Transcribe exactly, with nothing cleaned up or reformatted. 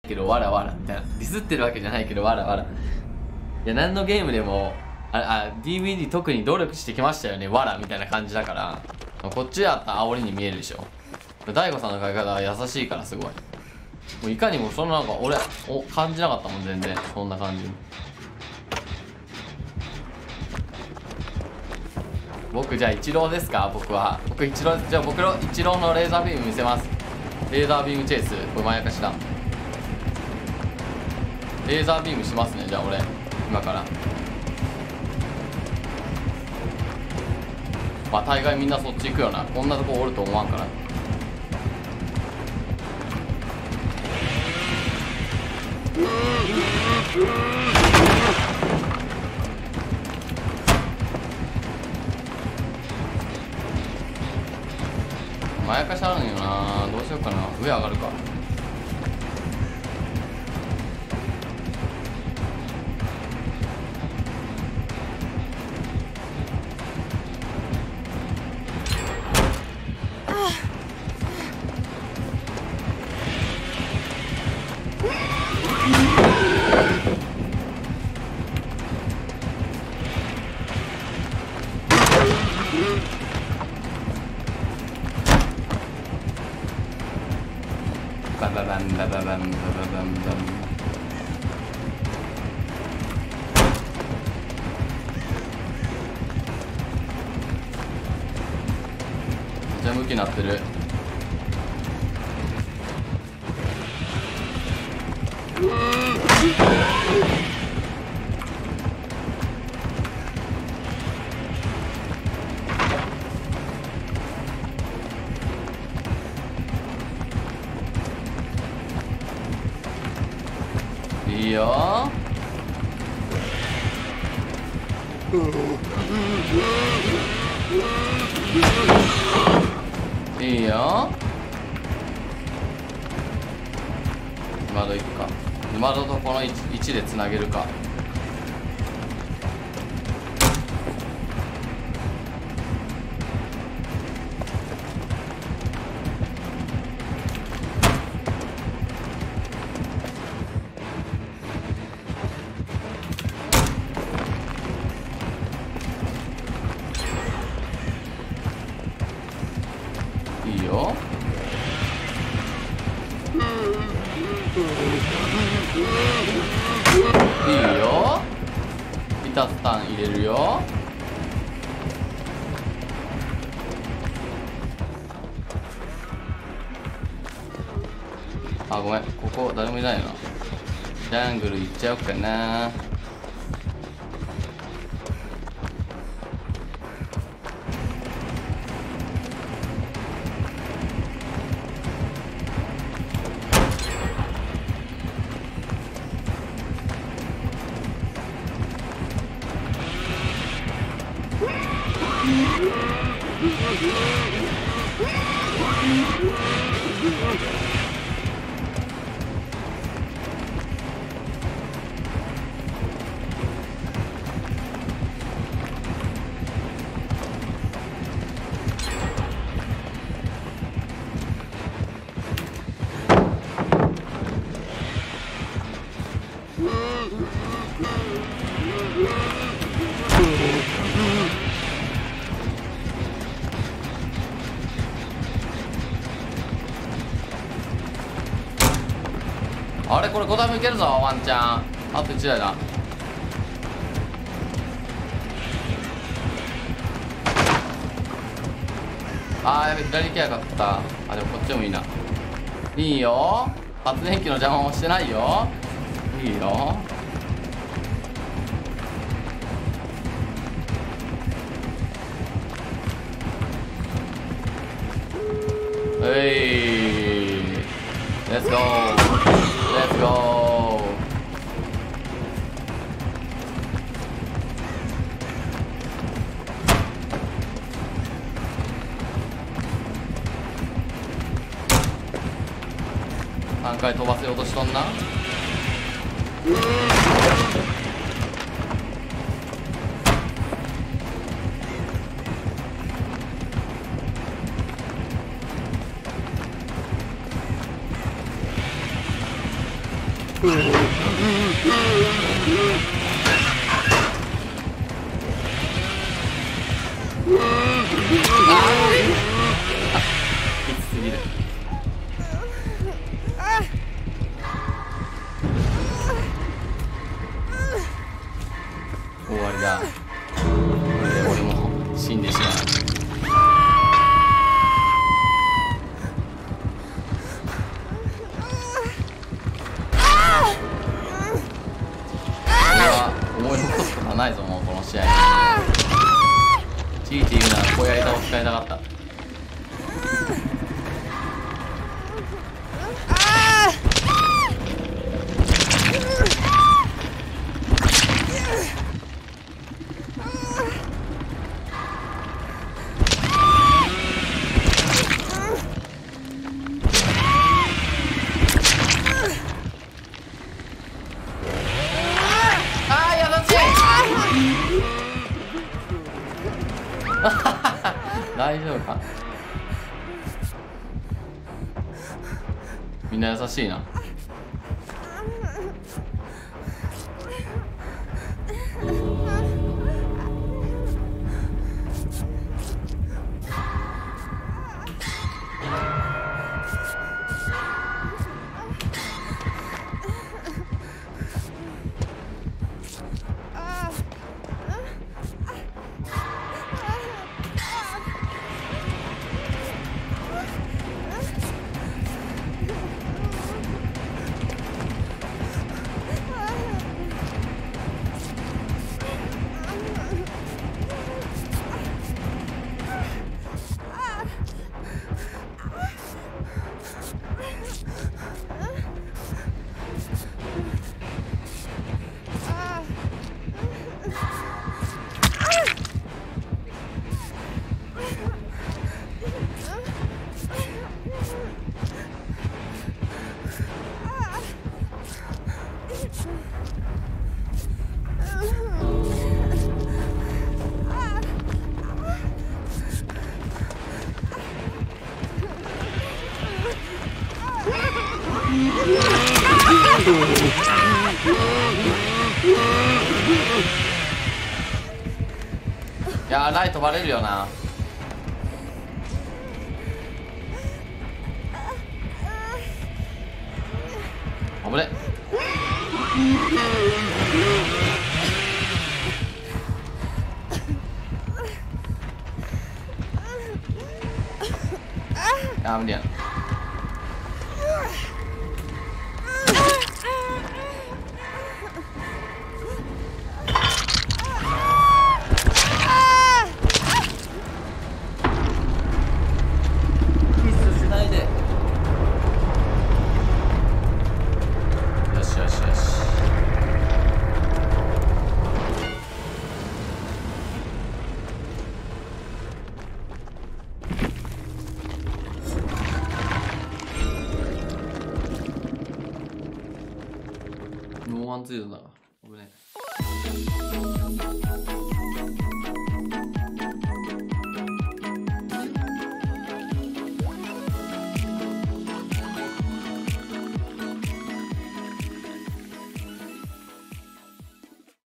けどわらわらみたいな、ディスってるわけじゃないけどわらわら。いや、何のゲームでもああ ディーブイディー 特に努力してきましたよね、わらみたいな感じだから、こっちだったら煽りに見えるでしょ。大悟さんの書き方は優しいからすごい。もういかにもそんななんか俺お感じなかったもん、全然そんな感じ。僕じゃあイチローですか？僕は僕イチロー。じゃあ僕のイチローのレーザービーム見せます。レーザービームチェイス、これまやかしだ。レーザービームしますね、じゃあ俺今から。まあ大概みんなそっち行くよな、こんなとこおると思わんから。まやかしあるんよな、どうしようかな。上上がるか。バババンバババンバババンバン。めっちゃ向きになってる。いいよいいよ。今ど行くか。今どとこの位置でつなげるか。いいよ。いいよ。ビタスタン入れるよ。あ、ごめん、ここ誰もいないな。ジャングル行っちゃおうかな。あれこれごタイムいけるぞワンチャン。あといちだいだ。あーやべ、左行けやかった。あでもこっちもいいな。いいよ、発電機の邪魔もしてないよ。いいよ。えい、レッツゴーレッツゴー。さんかい飛ばせようとしとんな。 きつすぎる。終わりだ。これで俺も死んでしまう。思い残すことはないぞ、もうこの試合。強いて言うならこうやり方を使いたかった。大丈夫か。みんな優しいな。いやー、ライトバレるよな。危ね。あー無理や。ノーワンツーだな。